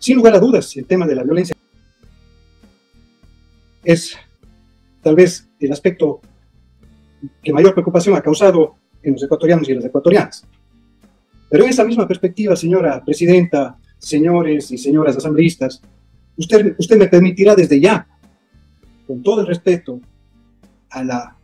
Sin lugar a dudas, el tema de la violencia es tal vez el aspecto que mayor preocupación ha causado en los ecuatorianos y las ecuatorianas. Pero en esa misma perspectiva, señora presidenta, señores y señoras asambleístas, usted me permitirá desde ya, con todo el respeto al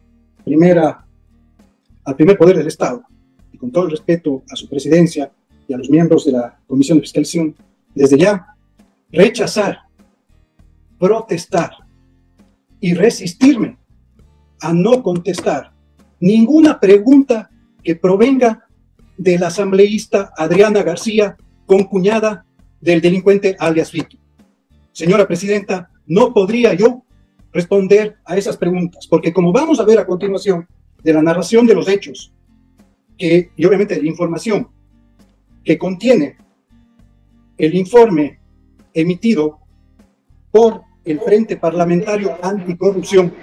primer poder del Estado, y con todo el respeto a su presidencia y a los miembros de la Comisión de Fiscalización, desde ya rechazar, protestar y resistirme a no contestar ninguna pregunta que provenga de la asambleísta Adriana García, concuñada del delincuente alias Fito. Señora presidenta, no podría yo responder a esas preguntas, porque como vamos a ver a continuación de la narración de los hechos, y obviamente de la información que contiene el informe emitido por el Frente Parlamentario Anticorrupción,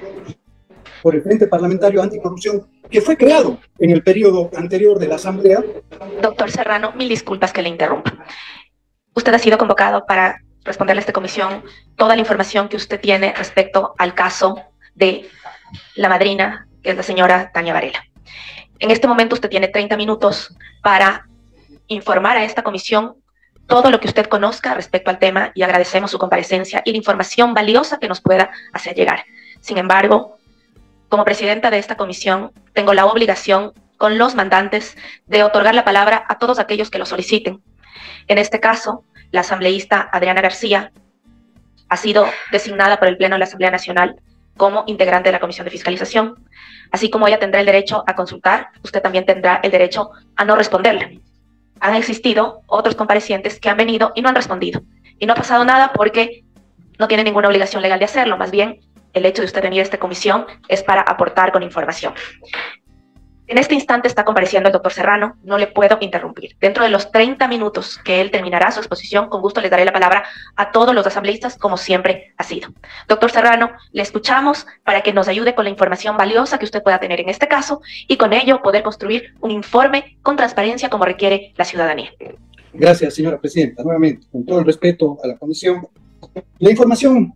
que fue creado en el periodo anterior de la Asamblea. Doctor Serrano, mil disculpas que le interrumpa. Usted ha sido convocado para responderle a esta comisión toda la información que usted tiene respecto al caso de la madrina, que es la señora Tania Varela. En este momento usted tiene 30 minutos para informar a esta comisión todo lo que usted conozca respecto al tema, y agradecemos su comparecencia y la información valiosa que nos pueda hacer llegar. Sin embargo, como presidenta de esta comisión, tengo la obligación con los mandantes de otorgar la palabra a todos aquellos que lo soliciten. En este caso, la asambleísta Adriana García ha sido designada por el Pleno de la Asamblea Nacional como integrante de la Comisión de Fiscalización. Así como ella tendrá el derecho a consultar, usted también tendrá el derecho a no responderle. Han existido otros comparecientes que han venido y no han respondido. Y no ha pasado nada porque no tiene ninguna obligación legal de hacerlo. Más bien, el hecho de usted venir a esta comisión es para aportar con información. En este instante está compareciendo el doctor Serrano, no le puedo interrumpir. Dentro de los 30 minutos que él terminará su exposición, con gusto les daré la palabra a todos los asambleístas, como siempre ha sido. Doctor Serrano, le escuchamos para que nos ayude con la información valiosa que usted pueda tener en este caso, y con ello poder construir un informe con transparencia como requiere la ciudadanía. Gracias, señora presidenta. Nuevamente, con todo el respeto a la comisión, la información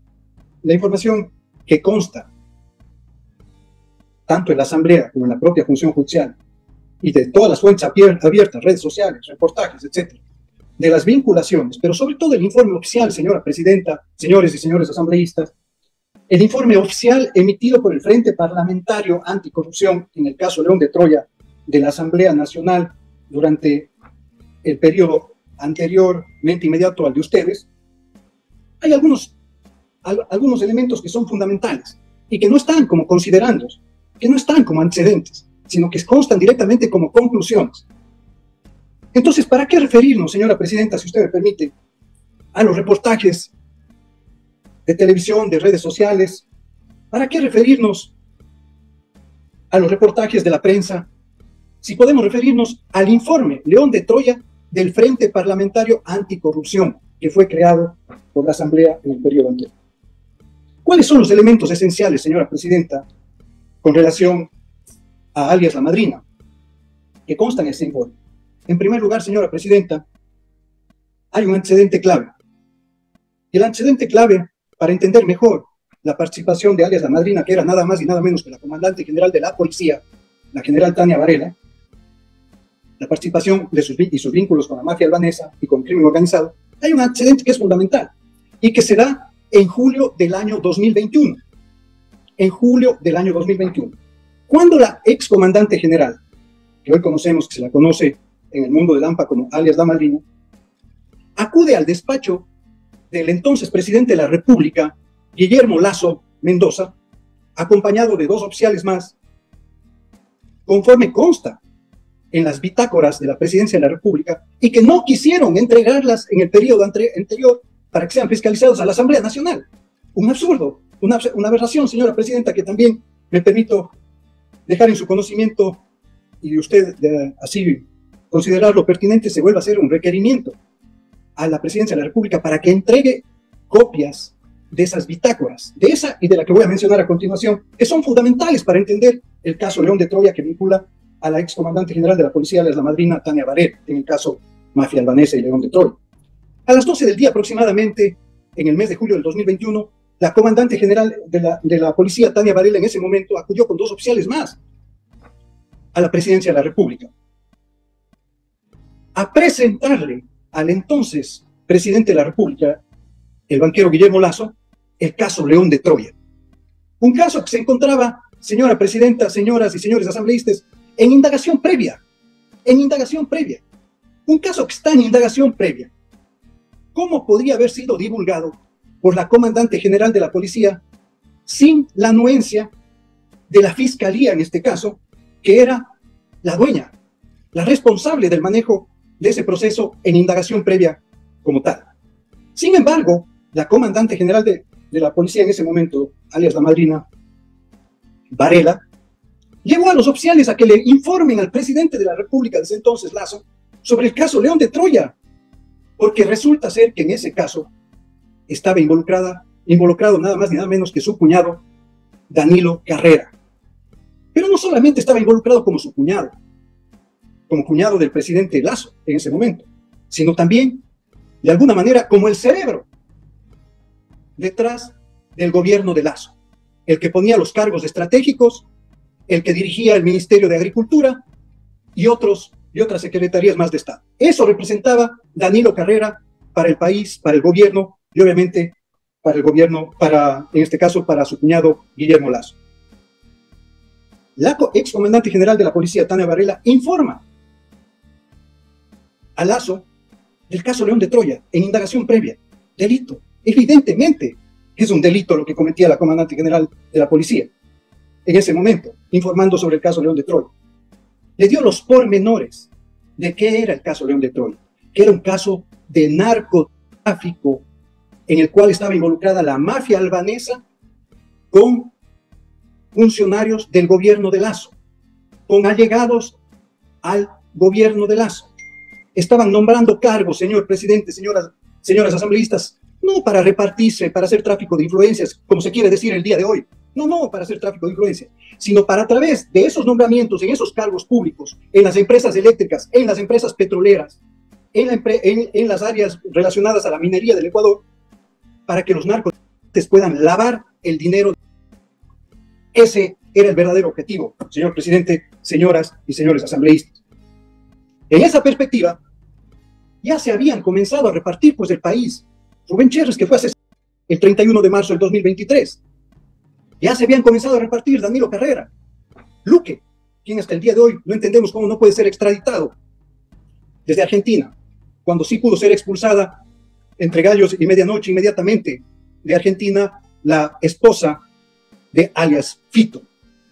que consta tanto en la Asamblea como en la propia función judicial, y de todas las fuentes abiertas, redes sociales, reportajes, etc., de las vinculaciones, pero sobre todo el informe oficial, señora presidenta, señores y señores asambleístas, el informe oficial emitido por el Frente Parlamentario Anticorrupción, en el caso León de Troya, de la Asamblea Nacional durante el periodo anteriormente inmediato al de ustedes, hay algunos elementos que son fundamentales y que no están como considerandos, que no están como antecedentes, sino que constan directamente como conclusiones. Entonces, ¿para qué referirnos, señora presidenta, si usted me permite, a los reportajes de televisión, de redes sociales? ¿Para qué referirnos a los reportajes de la prensa si podemos referirnos al informe León de Troya del Frente Parlamentario Anticorrupción, que fue creado por la Asamblea en el periodo anterior? ¿Cuáles son los elementos esenciales, señora presidenta, con relación a alias La Madrina, que constan en ese informe? En primer lugar, señora presidenta, hay un antecedente clave. Y el antecedente clave, para entender mejor la participación de alias La Madrina, que era nada más y nada menos que la comandante general de la policía, la general Tania Varela, la participación de sus vínculos con la mafia albanesa y con el crimen organizado, hay un antecedente que es fundamental y que se da en julio del año 2021. En julio del año 2021, cuando la excomandante general, que hoy conocemos, que se la conoce en el mundo del AMPA como alias La Madrina, acude al despacho del entonces presidente de la República, Guillermo Lasso Mendoza, acompañado de 2 oficiales más, conforme consta en las bitácoras de la Presidencia de la República, y que no quisieron entregarlas en el periodo anterior para que sean fiscalizados a la Asamblea Nacional. Un absurdo, una aberración, señora presidenta, que también me permito dejar en su conocimiento, y usted así considerarlo pertinente, se vuelva a hacer un requerimiento a la Presidencia de la República para que entregue copias de esas bitácoras, de esa y de la que voy a mencionar a continuación, que son fundamentales para entender el caso León de Troya, que vincula a la excomandante general de la policía, La Madrina, Tania Varela, en el caso mafia albanesa y León de Troya. A las 12 del día aproximadamente, en el mes de julio del 2021, la comandante general de la policía, Tania Varela, en ese momento acudió con 2 oficiales más a la presidencia de la República a presentarle al entonces presidente de la República, el banquero Guillermo Lasso, el caso León de Troya. Un caso que se encontraba, señora presidenta, señoras y señores asambleístas, en indagación previa. En indagación previa. Un caso que está en indagación previa. ¿Cómo podría haber sido divulgado por la comandante general de la policía sin la anuencia de la fiscalía, en este caso, que era la dueña, la responsable del manejo de ese proceso en indagación previa como tal? Sin embargo, la comandante general de la policía en ese momento, alias la madrina Varela, llevó a los oficiales a que le informen al presidente de la República desde entonces, Lasso, sobre el caso León de Troya, porque resulta ser que en ese caso estaba involucrado nada más ni nada menos que su cuñado, Danilo Carrera. Pero no solamente estaba involucrado como su cuñado, como cuñado del presidente Lasso en ese momento, sino también, de alguna manera, como el cerebro detrás del gobierno de Lasso, el que ponía los cargos estratégicos, el que dirigía el Ministerio de Agricultura y otras secretarías más de Estado. Eso representaba Danilo Carrera para el país, para el gobierno y obviamente para el gobierno, en este caso, para su cuñado Guillermo Lasso. La excomandante general de la policía, Tania Varela, informa a Lasso del caso León de Troya en indagación previa. Delito. Evidentemente es un delito lo que cometía la comandante general de la policía en ese momento, informando sobre el caso León de Troya. Le dio los pormenores de qué era el caso León de Troya, que era un caso de narcotráfico en el cual estaba involucrada la mafia albanesa con funcionarios del gobierno de Lasso, con allegados al gobierno de Lasso. Estaban nombrando cargos, señor presidente, señoras asambleístas, no para repartirse, para hacer tráfico de influencias, como se quiere decir el día de hoy. No para hacer tráfico de influencias, sino para a través de esos nombramientos en esos cargos públicos, en las empresas eléctricas, en las empresas petroleras, en las áreas relacionadas a la minería del Ecuador, para que los narcotraficantes puedan lavar el dinero. Ese era el verdadero objetivo, señor presidente, señoras y señores asambleístas. En esa perspectiva, ya se habían comenzado a repartir pues el país. Rubén Cherres, que fue asesinado el 31 de marzo del 2023. Ya se habían comenzado a repartir Danilo Carrera. Luque, quien hasta el día de hoy no entendemos cómo no puede ser extraditado desde Argentina, cuando sí pudo ser expulsada entre gallos y medianoche inmediatamente de Argentina la esposa de alias Fito.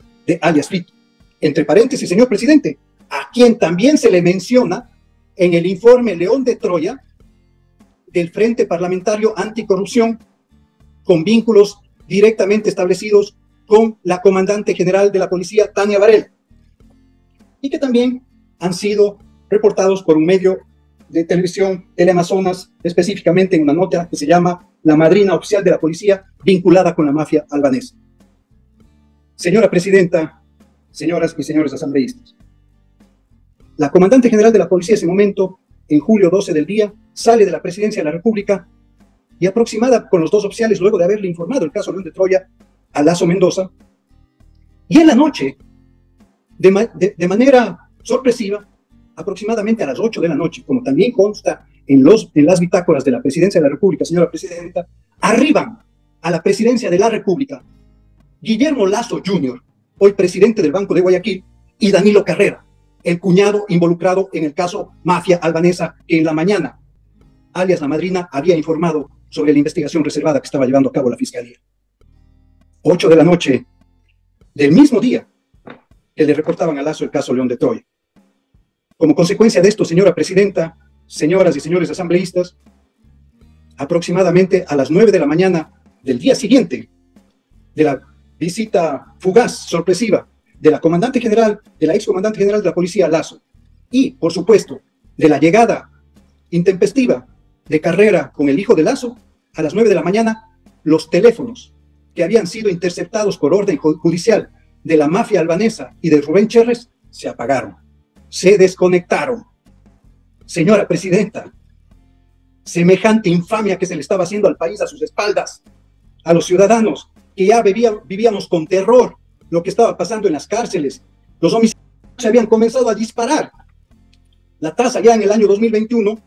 Entre paréntesis, señor presidente, a quien también se le menciona en el informe León de Troya del Frente Parlamentario Anticorrupción, con vínculos directamente establecidos con la comandante general de la policía, Tania Varela, y que también han sido reportados por un medio de televisión, Teleamazonas, específicamente en una nota que se llama La madrina oficial de la policía vinculada con la mafia albanesa. Señora presidenta, señoras y señores asambleístas, la comandante general de la policía en ese momento, en julio 12 del día, sale de la presidencia de la República y aproximada con los 2 oficiales, luego de haberle informado el caso León de Troya a Lasso Mendoza, y en la noche, de manera sorpresiva, aproximadamente a las 8 de la noche, como también consta en las bitácoras de la presidencia de la República, señora presidenta, arriban a la presidencia de la República Guillermo Lasso Jr., hoy presidente del Banco de Guayaquil, y Danilo Carrera, el cuñado involucrado en el caso mafia albanesa, que en la mañana, alias la madrina, había informado sobre la investigación reservada que estaba llevando a cabo la Fiscalía. 8 de la noche del mismo día que le reportaban a Lasso el caso León de Troya. Como consecuencia de esto, señora presidenta, señoras y señores asambleístas, aproximadamente a las 9 de la mañana del día siguiente de la visita fugaz, sorpresiva, de la excomandante general de la policía, Lasso, y, por supuesto, de la llegada intempestiva de Carrera con el hijo de Lasso, a las 9 de la mañana, los teléfonos que habían sido interceptados por orden judicial de la mafia albanesa y de Rubén Cherres se apagaron, se desconectaron. Señora presidenta, semejante infamia que se le estaba haciendo al país a sus espaldas, a los ciudadanos, que ya vivíamos con terror lo que estaba pasando en las cárceles. Los homicidios se habían comenzado a disparar. La tasa ya en el año 2021,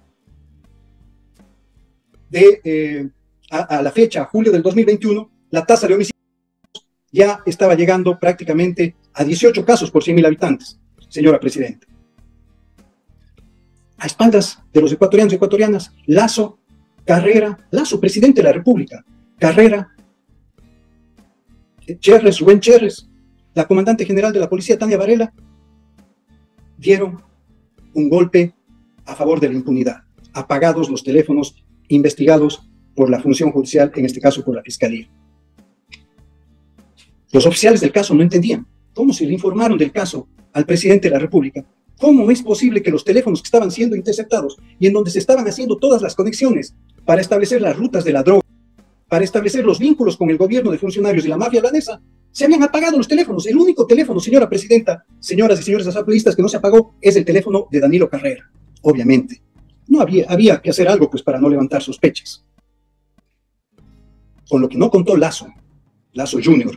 a la fecha, julio del 2021, la tasa de homicidios ya estaba llegando prácticamente a 18 casos por 100.000 habitantes, señora Presidenta. A espaldas de los ecuatorianos y ecuatorianas, Lasso, Carrera, Lasso, presidente de la República, Carrera, Cherres, Rubén Cherres, la comandante general de la policía, Tania Varela, dieron un golpe a favor de la impunidad. Apagados los teléfonos investigados por la función judicial, en este caso por la Fiscalía. Los oficiales del caso no entendían cómo se le informaron del caso al presidente de la República. ¿Cómo es posible que los teléfonos que estaban siendo interceptados y en donde se estaban haciendo todas las conexiones para establecer las rutas de la droga, para establecer los vínculos con el gobierno de funcionarios y la mafia albanesa, se habían apagado los teléfonos? El único teléfono, señora Presidenta, señoras y señores asambleístas, que no se apagó es el teléfono de Danilo Carrera. Obviamente, no había que hacer algo pues para no levantar sospechas. Con lo que no contó Lasso Jr.,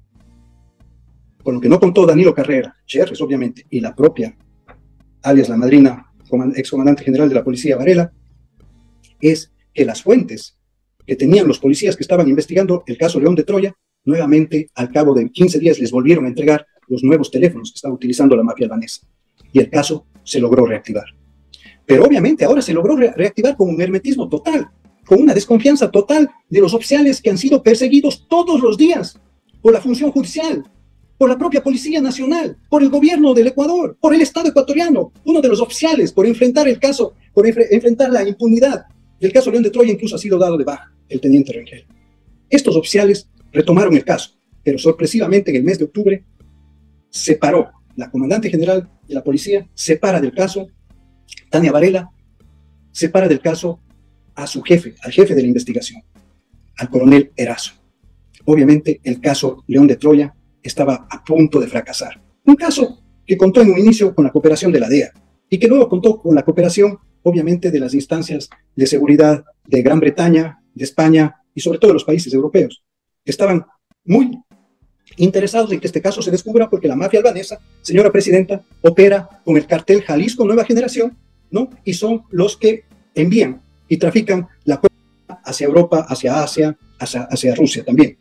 con lo que no contó Danilo Carrera, Cherres obviamente, y la propia, alias la madrina, excomandante general de la policía Varela, es que las fuentes que tenían los policías que estaban investigando el caso León de Troya, nuevamente al cabo de 15 días les volvieron a entregar los nuevos teléfonos que estaba utilizando la mafia albanesa. Y el caso se logró reactivar. Pero obviamente ahora se logró reactivar con un hermetismo total, con una desconfianza total de los oficiales que han sido perseguidos todos los días por la función judicial, por la propia Policía Nacional, por el gobierno del Ecuador, por el Estado ecuatoriano. Uno de los oficiales, por enfrentar el caso, por enfrentar la impunidad del caso León de Troya, incluso ha sido dado de baja, el teniente Rengel. Estos oficiales retomaron el caso, pero sorpresivamente en el mes de octubre separó la comandante general de la policía, separa del caso Tania Varela, separa del caso a su jefe, al jefe de la investigación, al coronel Erazo. Obviamente el caso León de Troya estaba a punto de fracasar. Un caso que contó en un inicio con la cooperación de la DEA y que luego contó con la cooperación, obviamente, de las instancias de seguridad de Gran Bretaña, de España y sobre todo de los países europeos, que estaban muy interesados en que este caso se descubra porque la mafia albanesa, señora Presidenta, opera con el cartel Jalisco Nueva Generación, ¿no? Y son los que envían y trafican la cocaína hacia Europa, hacia Asia, hacia Rusia también.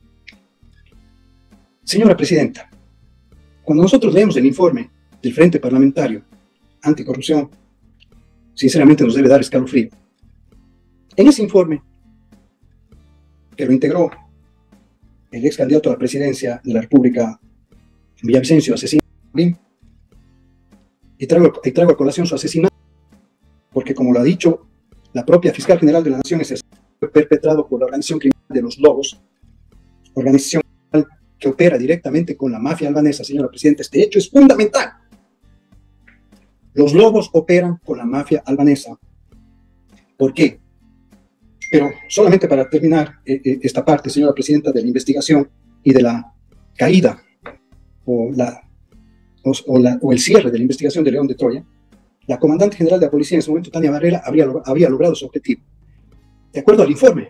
Señora Presidenta, cuando nosotros leemos el informe del Frente Parlamentario Anticorrupción, sinceramente nos debe dar escalofrío. En ese informe, que lo integró el ex candidato a la presidencia de la República, Villavicencio, asesinado también, y traigo a colación su asesinato, porque como lo ha dicho la propia Fiscal General de la Nación, es perpetrado por la organización criminal de los Lobos, organización que opera directamente con la mafia albanesa. Señora Presidenta, este hecho es fundamental. Los Lobos operan con la mafia albanesa. ¿Por qué? Pero solamente para terminar esta parte, señora Presidenta, de la investigación y de la caída o el cierre de la investigación de León de Troya, la comandante general de la policía en ese momento, Tania Varela, había logrado su objetivo. De acuerdo al informe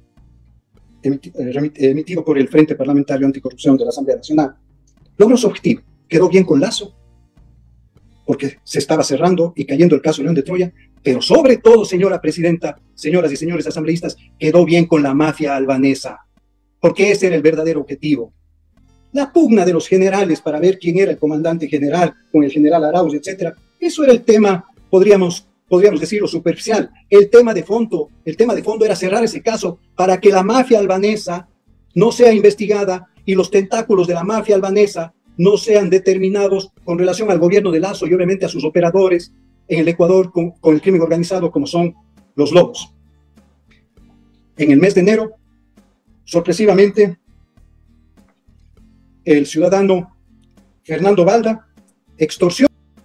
emitido por el Frente Parlamentario Anticorrupción de la Asamblea Nacional, logró su objetivo. Quedó bien con Lasso, porque se estaba cerrando y cayendo el caso León de Troya, pero sobre todo, señora Presidenta, señoras y señores asambleístas, quedó bien con la mafia albanesa, porque ese era el verdadero objetivo. La pugna de los generales para ver quién era el comandante general con el general Arauz, etc. Eso era el tema, podríamos decirlo, superficial. El tema de fondo era cerrar ese caso para que la mafia albanesa no sea investigada y los tentáculos de la mafia albanesa no sean determinados con relación al gobierno de Lasso y obviamente a sus operadores en el Ecuador con el crimen organizado como son los Lobos. En el mes de enero, sorpresivamente, el ciudadano Fernando Balda extorsionó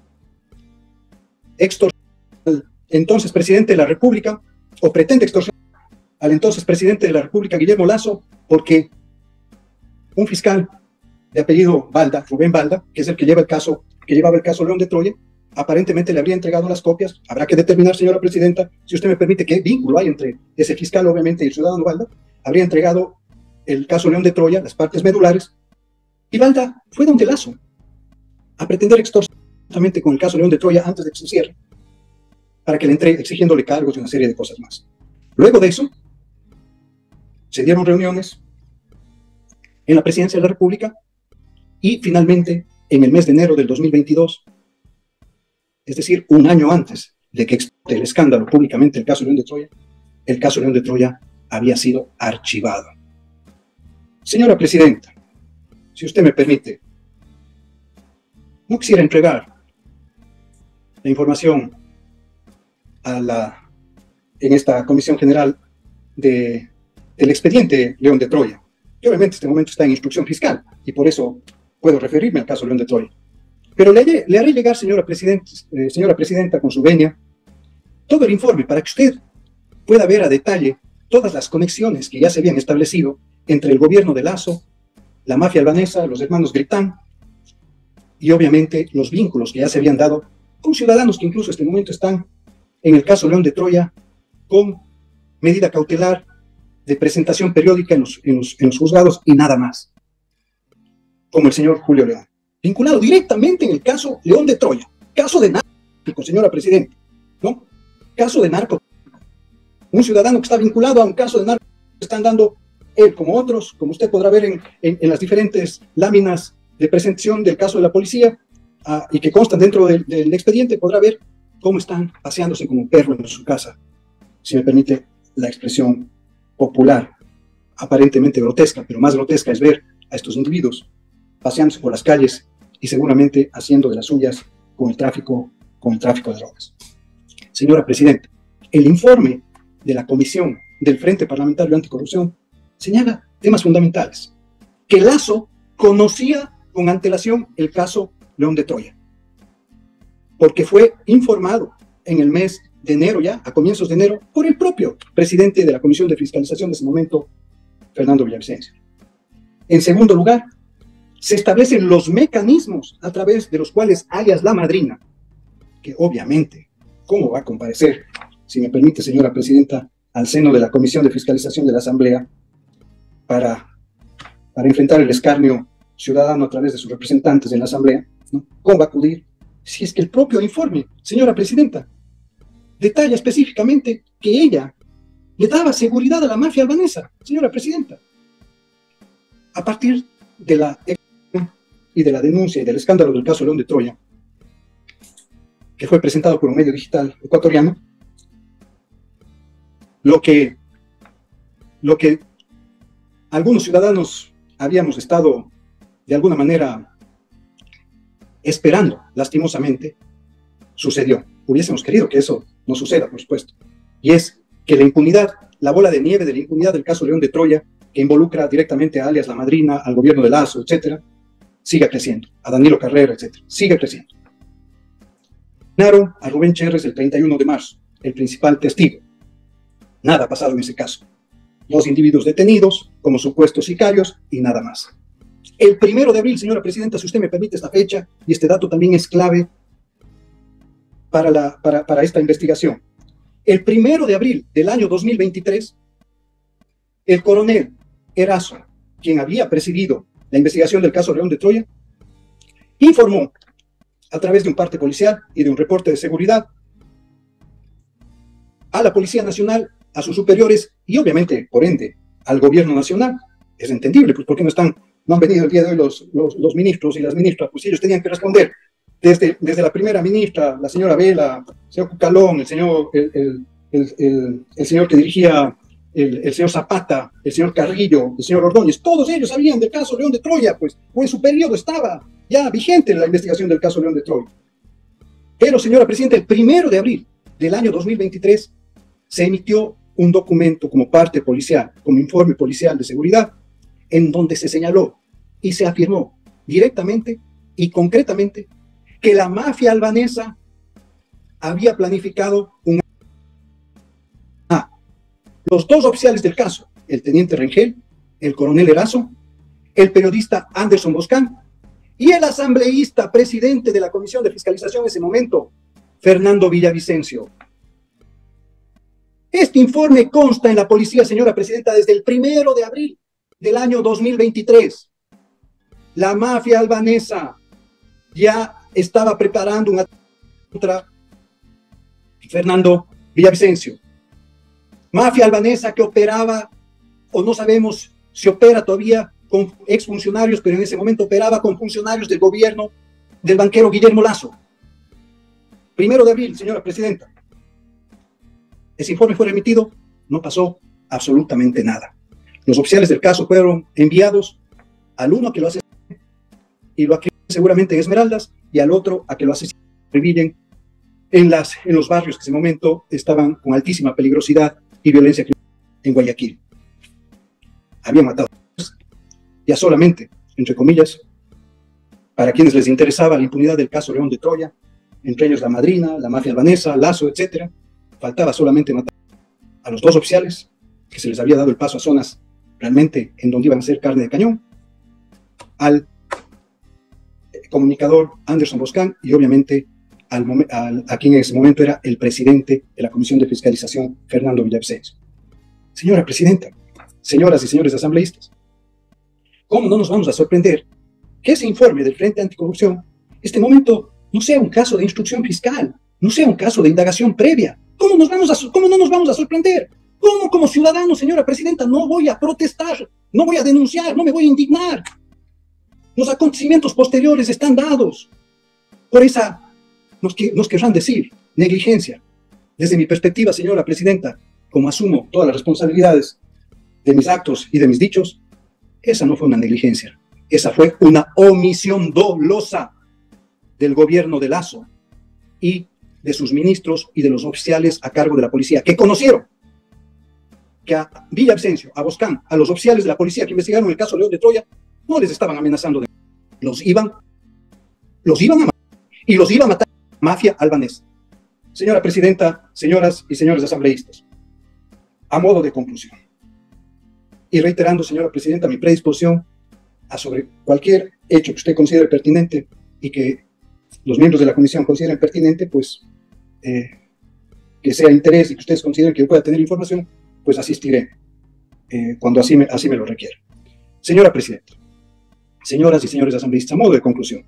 al entonces presidente de la República, o pretende extorsionar al entonces presidente de la República, Guillermo Lasso, porque un fiscal de apellido Balda, Rubén Balda, que es el que llevaba el caso León de Troya, aparentemente le habría entregado las copias. Habrá que determinar, señora presidenta, si usted me permite, qué vínculo hay entre ese fiscal, obviamente, y el ciudadano Balda. Habría entregado el caso León de Troya, las partes medulares, y Balda fue donde Lazo a pretender extorsamente con el caso León de Troya antes de que se cierre, para que le entregue, exigiéndole cargos y una serie de cosas más. Luego de eso, se dieron reuniones en la Presidencia de la República y finalmente, en el mes de enero del 2022, es decir, un año antes de que explote el escándalo públicamente el caso León de Troya, el caso León de Troya había sido archivado. Señora presidenta, si usted me permite, no quisiera entregar la información en esta Comisión General del expediente León de Troya, que obviamente en este momento está en instrucción fiscal, y por eso puedo referirme al caso León de Troya. Pero le haré llegar, señora presidenta, con su venia, todo el informe para que usted pueda ver a detalle todas las conexiones que ya se habían establecido entre el gobierno de Lazo, la mafia albanesa, los hermanos Gritán, y obviamente los vínculos que ya se habían dado con ciudadanos que incluso en este momento están en el caso León de Troya con medida cautelar de presentación periódica en los juzgados y nada más, como el señor Julio León, vinculado directamente en el caso León de Troya, caso de narcotráfico, señora presidenta, ¿no? Caso de narcotráfico. Un ciudadano que está vinculado a un caso de narcotráfico, están dando él como otros, como usted podrá ver en las diferentes láminas de presentación del caso de la policía y que constan dentro del expediente, podrá ver cómo están paseándose como un perro en su casa, si me permite la expresión popular, aparentemente grotesca, pero más grotesca es ver a estos individuos paseándose por las calles y seguramente haciendo de las suyas con el tráfico de drogas. Señora presidenta, el informe de la Comisión del Frente Parlamentario Anticorrupción señala temas fundamentales, que Lazo conocía con antelación el caso León de Troya, porque fue informado en el mes de enero, ya a comienzos de enero, por el propio presidente de la Comisión de Fiscalización de ese momento, Fernando Villavicencio. En segundo lugar, se establecen los mecanismos a través de los cuales alias La Madrina, que obviamente, ¿cómo va a comparecer, si me permite, señora presidenta, al seno de la Comisión de Fiscalización de la Asamblea para enfrentar el escarnio ciudadano a través de sus representantes en la Asamblea, ¿no? ¿Cómo va a acudir? Si es que el propio informe, señora presidenta, detalla específicamente que ella le daba seguridad a la mafia albanesa, señora presidenta. A partir de la y de la denuncia y del escándalo del caso León de Troya, que fue presentado por un medio digital ecuatoriano, lo que algunos ciudadanos habíamos estado de alguna manera esperando, lastimosamente, sucedió. Hubiésemos querido que eso no suceda, por supuesto. Y es que la impunidad, la bola de nieve de la impunidad del caso León de Troya, que involucra directamente a alias La Madrina, al gobierno de Lazo, etcétera, siga creciendo. A Danilo Carrera, etcétera. Siga creciendo. Asesinaron a Rubén Cherres el 31 de marzo, el principal testigo. Nada ha pasado en ese caso. 2 individuos detenidos como supuestos sicarios y nada más. El 1 de abril, señora presidenta, si usted me permite esta fecha, y este dato también es clave para esta investigación. El 1 de abril del año 2023, el coronel Erazo, quien había presidido la investigación del caso León de Troya, informó a través de un parte policial y de un reporte de seguridad a la Policía Nacional, a sus superiores y obviamente, por ende, al gobierno nacional. Es entendible, pues, ¿por qué no han venido el día de hoy los ministros y las ministras? Pues ellos tenían que responder desde la primera ministra, la señora Vela, el señor Cucalón, el señor que dirigía, el señor Zapata, el señor Carrillo, el señor Ordóñez. Todos ellos sabían del caso León de Troya, pues en su periodo estaba ya vigente la investigación del caso León de Troya. Pero, señora presidenta, el 1 de abril del año 2023 se emitió un documento como parte policial, como informe policial de seguridad, en donde se señaló y se afirmó directamente y concretamente que la mafia albanesa había planificado los 2 oficiales del caso, el teniente Rengel, el coronel Erazo, el periodista Anderson Boscán y el asambleísta presidente de la Comisión de Fiscalización en ese momento, Fernando Villavicencio. Este informe consta en la policía, señora presidenta, desde el 1 de abril del año 2023. La mafia albanesa ya estaba preparando un ataque contra Fernando Villavicencio. Mafia albanesa que operaba, o no sabemos si opera todavía con exfuncionarios, pero en ese momento operaba con funcionarios del gobierno del banquero Guillermo Lasso. 1 de abril, señora presidenta. Ese informe fue remitido, no pasó absolutamente nada. Los oficiales del caso fueron enviados al uno a que lo asesinen y lo acribillen seguramente en Esmeraldas, y al otro a que lo asesinen en los barrios que en ese momento estaban con altísima peligrosidad y violencia en Guayaquil. Habían matado ya solamente, entre comillas, para quienes les interesaba la impunidad del caso León de Troya, entre ellos la Madrina, la mafia albanesa, Lasso, etc. Faltaba solamente matar a los 2 oficiales, que se les había dado el paso a zonas realmente en donde iban a ser carne de cañón, al comunicador Anderson Boscan y obviamente a quien en ese momento era el presidente de la Comisión de Fiscalización, Fernando Villavicencio. Señora presidenta, señoras y señores asambleístas, ¿cómo no nos vamos a sorprender que ese informe del Frente Anticorrupción, este momento, no sea un caso de instrucción fiscal, no sea un caso de indagación previa? ¿Cómo no nos vamos a sorprender? ¿Cómo como ciudadano, señora presidenta, no voy a protestar, no voy a denunciar, no me voy a indignar? Los acontecimientos posteriores están dados por esa, nos querrán decir, negligencia. Desde mi perspectiva, señora presidenta, como asumo todas las responsabilidades de mis actos y de mis dichos, esa no fue una negligencia, esa fue una omisión dolosa del gobierno de Lasso y de sus ministros y de los oficiales a cargo de la policía, que conocieron que a Villavicencio, a Boscan, a los oficiales de la policía que investigaron el caso León de Troya, no les estaban amenazando de los iban a matar, y los iba a matar la mafia albanesa. Señora presidenta, señoras y señores asambleístas, a modo de conclusión, y reiterando, señora presidenta, mi predisposición a sobre cualquier hecho que usted considere pertinente y que los miembros de la comisión consideren pertinente, pues que sea interés y que ustedes consideren que yo pueda tener información, pues asistiré cuando así me lo requiera. Señora presidenta, señoras y señores asambleístas, a modo de conclusión,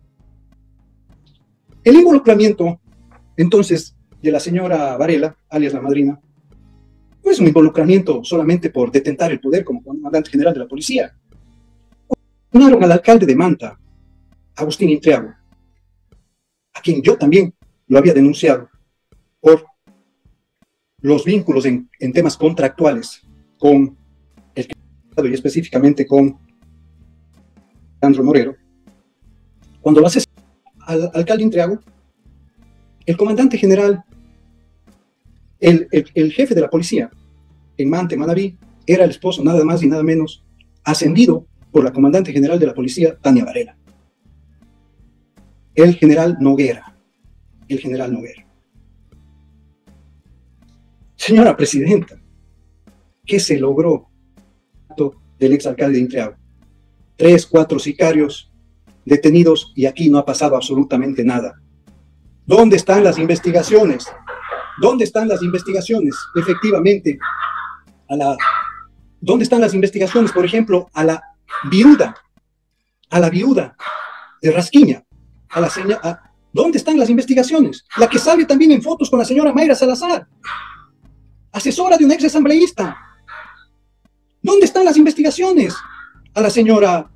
el involucramiento, entonces, de la señora Varela, alias la Madrina, no es un involucramiento solamente por detentar el poder como comandante general de la policía. Condenaron al alcalde de Manta, Agustín Intriago, a quien yo también lo había denunciado por los vínculos en temas contractuales con el y específicamente con Alejandro Morero. Cuando lo asesinó al alcalde Intriago, el comandante general, el jefe de la policía en Manta, en Manabí, era el esposo nada más y nada menos ascendido por la comandante general de la policía, Tania Varela. El general Noguera. Señora presidenta, ¿qué se logró del exalcalde de Intriago? 3, 4 sicarios detenidos y aquí no ha pasado absolutamente nada. ¿Dónde están las investigaciones? ¿Dónde están las investigaciones, efectivamente? ¿Dónde están las investigaciones, por ejemplo, a la viuda de Rasquiña? ¿Dónde están las investigaciones? La que sale también en fotos con la señora Mayra Salazar, asesora de un ex asambleísta. ¿Dónde están las investigaciones a la señora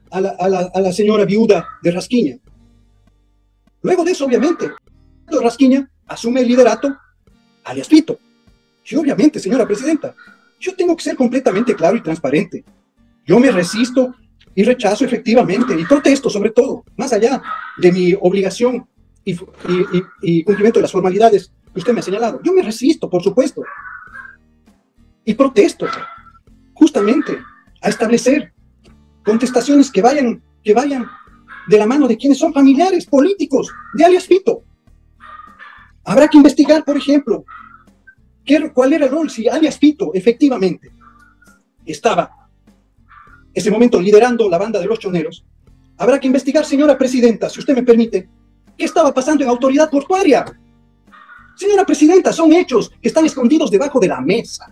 viuda de Rasquiña? Luego de eso, obviamente, Rasquiña asume el liderato alias Fito. Y obviamente, señora presidenta, yo tengo que ser completamente claro y transparente. Yo me resisto y rechazo efectivamente, y protesto sobre todo, más allá de mi obligación y cumplimiento de las formalidades que usted me ha señalado. Yo me resisto, por supuesto, y protesto justamente a establecer contestaciones que vayan de la mano de quienes son familiares políticos de alias Fito. Habrá que investigar, por ejemplo, cuál era el rol, si alias Fito efectivamente estaba ese momento liderando la banda de los choneros, Habrá que investigar, señora presidenta, si usted me permite, qué estaba pasando en Autoridad Portuaria. Señora presidenta, son hechos que están escondidos debajo de la mesa.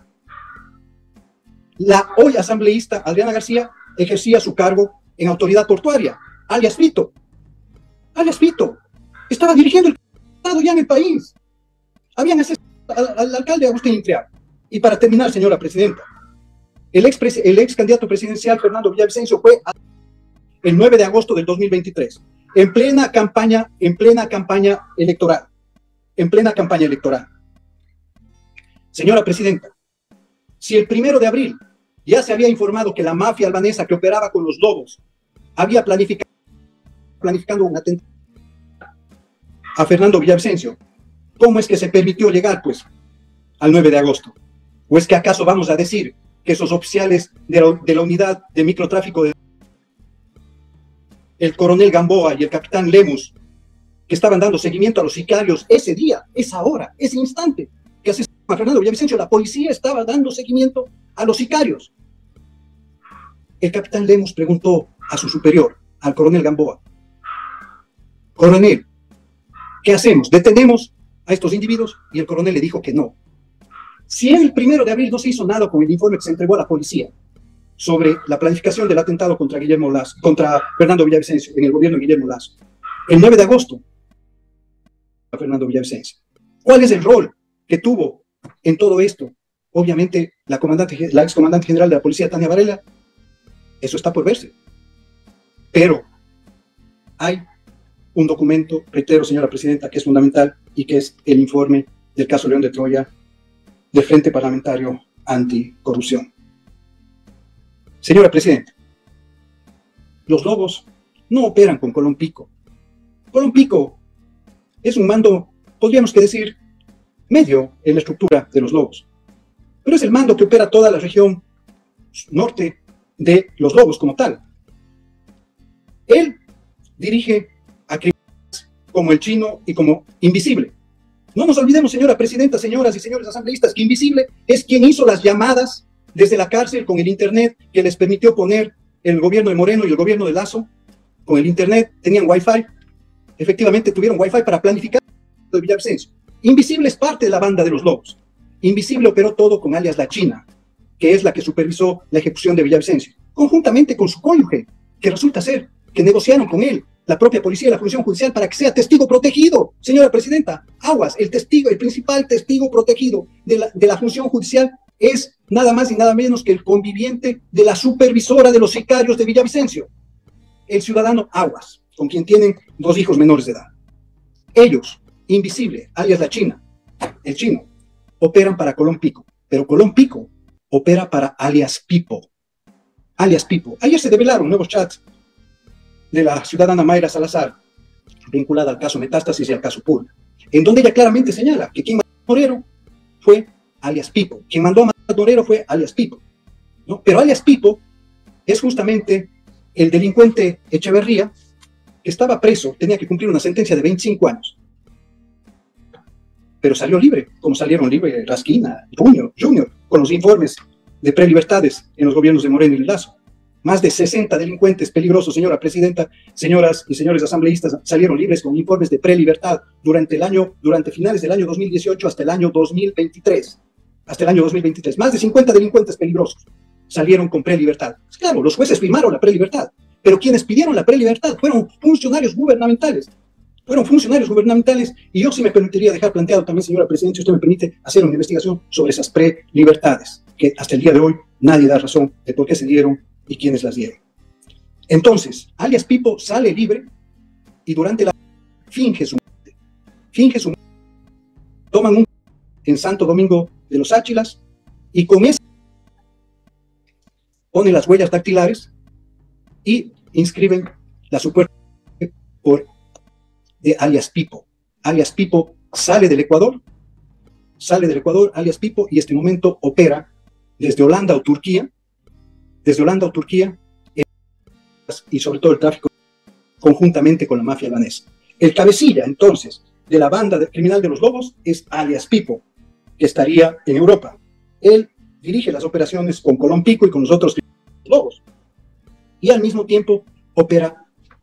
La hoy asambleísta Adriana García ejercía su cargo en Autoridad Portuaria, alias Pito. Alias Pito. Estaba dirigiendo el Estado ya en el país. Habían asesinado al alcalde Agustín Intreaga. Y para terminar, señora presidenta, el ex candidato presidencial Fernando Villavicencio fue el 9 de agosto del 2023, en plena campaña electoral. Señora presidenta, si el 1 de abril ya se había informado que la mafia albanesa que operaba con los lobos había planificando un atentado a Fernando Villavicencio, ¿cómo es que se permitió llegar, pues, al 9 de agosto? ¿O es que acaso vamos a decir que esos oficiales de la unidad de microtráfico, el coronel Gamboa y el capitán Lemus, que estaban dando seguimiento a los sicarios ese día, esa hora, ese instante que asesinaron a Fernando Villavicencio, la policía estaba dando seguimiento a los sicarios? El capitán Lemus preguntó a su superior, al coronel Gamboa: coronel, ¿qué hacemos? ¿Detenemos a estos individuos? Y el coronel le dijo que no. Si el 1 de abril no se hizo nada con el informe que se entregó a la policía sobre la planificación del atentado contra Fernando Villavicencio en el gobierno de Guillermo Lasso, el 9 de agosto, a Fernando Villavicencio, ¿cuál es el rol que tuvo en todo esto? Obviamente, la ex comandante general de la policía, Tania Varela. Eso está por verse. Pero hay un documento, reitero, señora presidenta, que es fundamental y que es el informe del caso León de Troya del Frente Parlamentario Anticorrupción. Señora presidenta, los lobos no operan con Colón Pico. Colón Pico es un mando, podríamos que decir, medio en la estructura de los lobos, pero es el mando que opera toda la región norte de los lobos como tal. Él dirige a criminales como el Chino y como Invisible. No nos olvidemos, señora presidenta, señoras y señores asambleístas, que Invisible es quien hizo las llamadas desde la cárcel con el internet que les permitió poner el gobierno de Moreno y el gobierno de Lasso. Con el internet tenían wifi, efectivamente tuvieron wifi para planificar de Villavicencio. Invisible es parte de la banda de los lobos. Invisible operó todo con alias La China, que es la que supervisó la ejecución de Villavicencio, conjuntamente con su cónyuge, que resulta ser que negociaron con él la propia policía y la función judicial para que sea testigo protegido. Señora presidenta, aguas, el principal testigo protegido de la función judicial es nada más y nada menos que el conviviente de la supervisora de los sicarios de Villavicencio, el ciudadano Aguas, con quien tienen 2 hijos menores de edad. Ellos, Invisible, alias La China, el chino, operan para Colón Pico, pero Colón Pico opera para alias Pipo. Alias Pipo. Ayer se develaron nuevos chats de la ciudadana Mayra Salazar, vinculada al caso Metástasis y al caso Pulga, en donde ella claramente señala que quien mandó a Moreno fue alias Pipo. Quien mandó a matar a Moreno fue alias Pipo, ¿no? Pero alias Pipo es justamente el delincuente Echeverría, que estaba preso, tenía que cumplir una sentencia de 25 años. Pero salió libre, como salieron libres Rasquina, Junior, con los informes de prelibertades en los gobiernos de Moreno y Lasso. Más de 60 delincuentes peligrosos, señora presidenta, señoras y señores asambleístas, salieron libres con informes de prelibertad durante finales del año 2018 hasta el año 2023. Más de 50 delincuentes peligrosos salieron con prelibertad. Claro, los jueces firmaron la prelibertad, pero quienes pidieron la prelibertad fueron funcionarios gubernamentales. Y yo sí me permitiría dejar planteado también, señora presidenta, si usted me permite, hacer una investigación sobre esas prelibertades, que hasta el día de hoy nadie da razón de por qué se dieron y quiénes las dieron. Entonces, alias Pipo sale libre y durante la finge su muerte. Toman un en Santo Domingo de los Áchilas y con eso ponen las huellas dactilares y inscriben la supuesta de alias Pipo. Alias Pipo sale del Ecuador, alias Pipo, y este momento opera desde Holanda o Turquía, y sobre todo el tráfico conjuntamente con la mafia albanesa. El cabecilla, entonces, de la banda criminal de los lobos es alias Pipo, que estaría en Europa. Él dirige las operaciones con Colón Pico y con los otros lobos. Y al mismo tiempo opera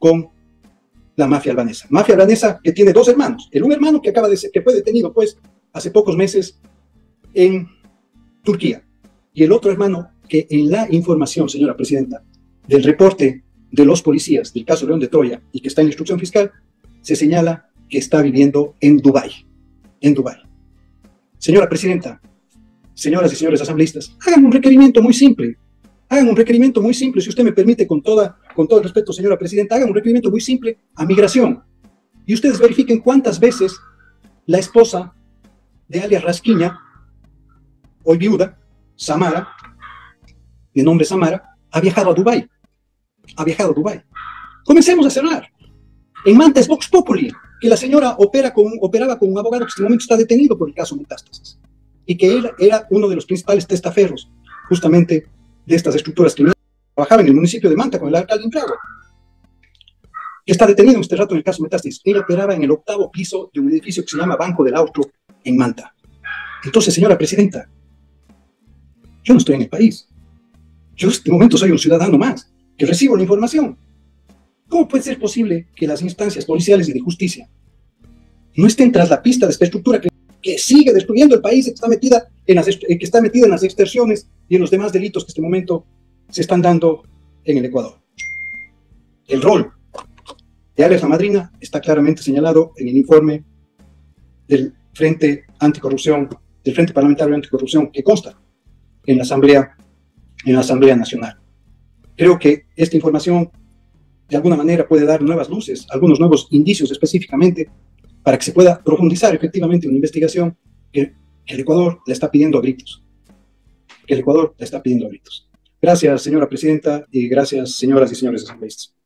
con la mafia albanesa. Mafia albanesa que tiene dos hermanos. Un hermano que que fue detenido, pues, hace pocos meses en Turquía. Y el otro hermano que en la información, señora presidenta, del reporte de los policías del caso León de Troya y que está en instrucción fiscal, se señala que está viviendo en Dubái. En Dubái. Señora presidenta, señoras y señores asambleístas, hagan un requerimiento muy simple. Hagan un requerimiento muy simple, si usted me permite, con todo el respeto, señora presidenta, hagan un requerimiento muy simple a migración. Y ustedes verifiquen cuántas veces la esposa de alias Rasquiña, hoy viuda, Samara, de nombre Samara, ha viajado a Dubái. Ha viajado a Dubái. Comencemos a cerrar. En Manta es Vox Populi, que la señora operaba con un abogado que en este momento está detenido por el caso Metástasis. Y que él era uno de los principales testaferros, justamente, de estas estructuras criminales. Trabajaba en el municipio de Manta con el alcalde Infragua, que está detenido en este rato en el caso Metástasis. Él operaba en el 8º piso de un edificio que se llama Banco del Austro en Manta. Entonces, señora presidenta, yo no estoy en el país. Yo en este momento soy un ciudadano más, que recibo la información. ¿Cómo puede ser posible que las instancias policiales y de justicia no estén tras la pista de esta estructura que sigue destruyendo el país, que está metida en las extorsiones y en los demás delitos que en este momento se están dando en el Ecuador? El rol de alias La Madrina está claramente señalado en el informe del Frente Anticorrupción, del Frente Parlamentario Anticorrupción, que consta en la Asamblea Nacional. Creo que esta información de alguna manera puede dar nuevas luces, algunos nuevos indicios específicamente, para que se pueda profundizar efectivamente una investigación que el Ecuador le está pidiendo a gritos. Que el Ecuador le está pidiendo a gritos. Gracias, señora presidenta, y gracias, señoras y señores asambleístas.